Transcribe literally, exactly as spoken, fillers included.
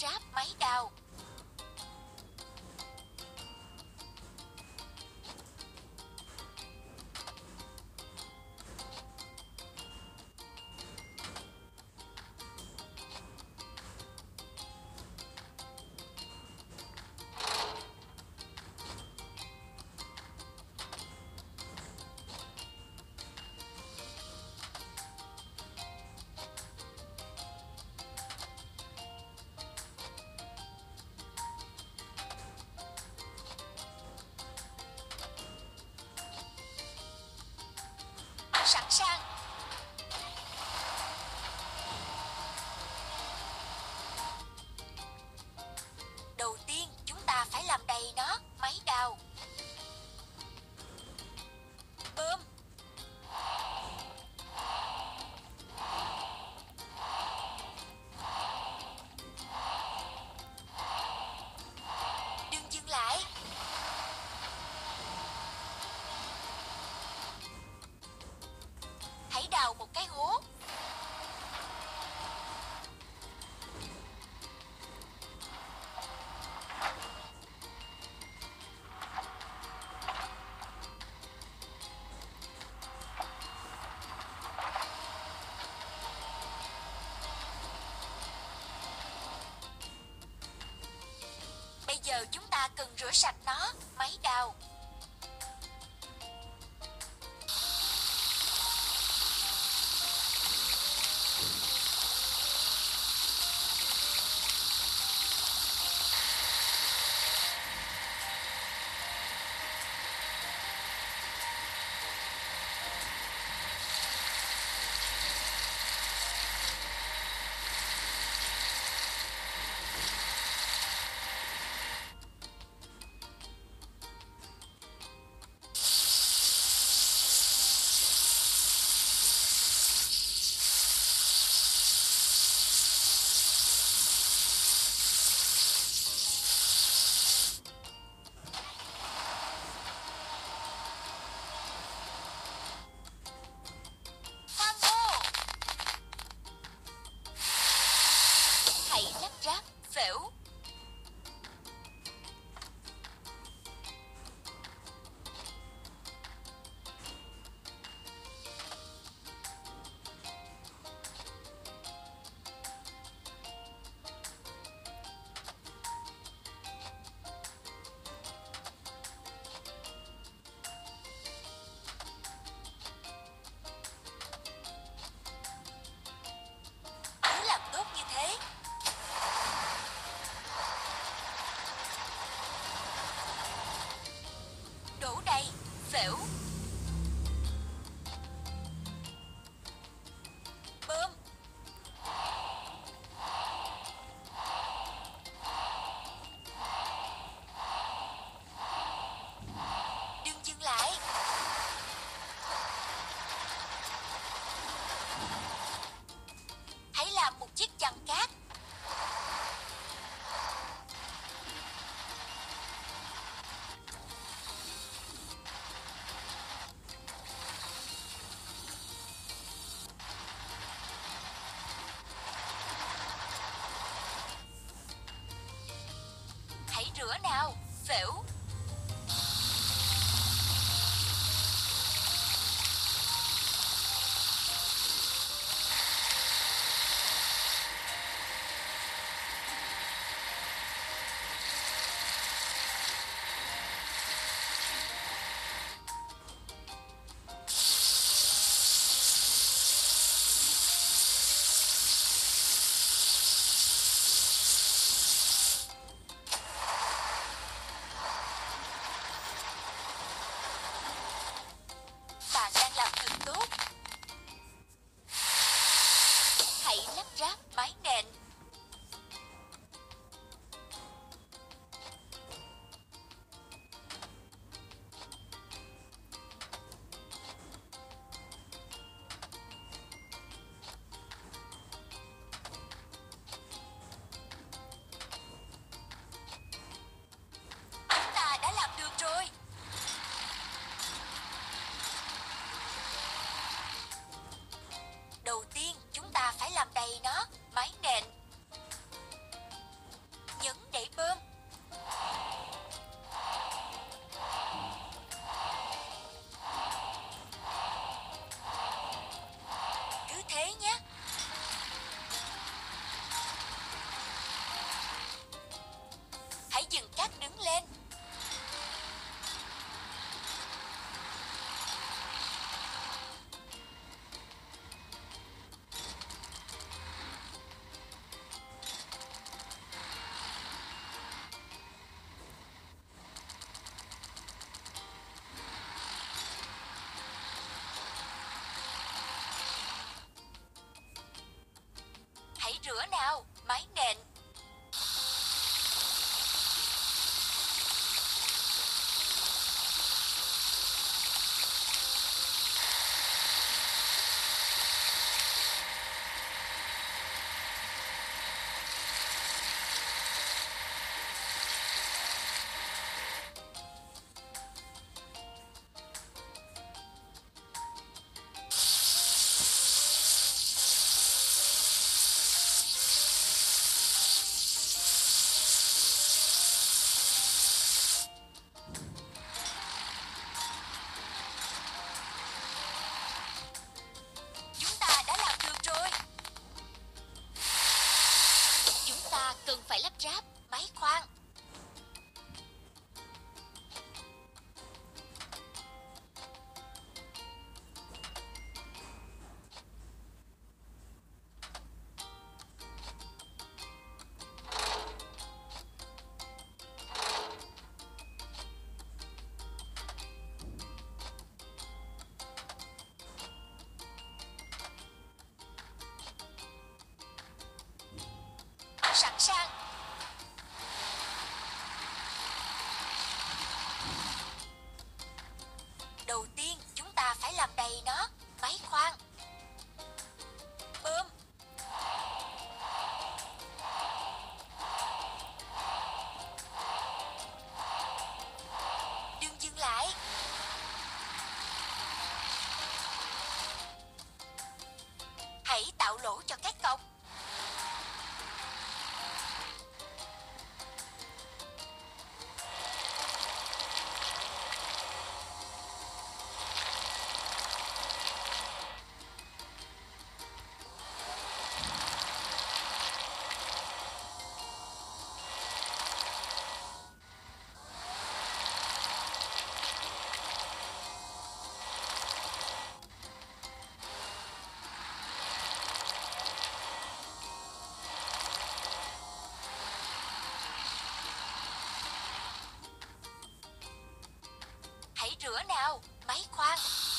ráp máy đào. Sẵn sàng. Đầu tiên chúng ta phải làm đầy nó, máy đào. Bơm. Đừng dừng lại. Hãy đào một cái hố. Bây giờ chúng ta cần rửa sạch nó, máy đào. phễu. Bơm. Đừng dừng lại. Hãy làm một chiếc chằng cát. Hãy rửa nào, phễu. Bạn đang làm thật tốt. Hãy lắp ráp mái nện. Chúng ta đã làm được rồi. Đầu tiên chúng ta phải làm đầy nó, mái nện. Nhấn để bơm. Cứ thế nhé. Hãy dừng cát đứng lên. Hãy rửa nào, máy nện. Chúng ta đã làm được rồi. Chúng ta cần phải lắp ráp máy khoan. Sẵn sàng. Đầu tiên chúng ta phải làm đầy nó. Máy khoan. Bơm. Đừng dừng lại. Hãy tạo lỗ cho các cọc. Hãy rửa nào, máy khoan.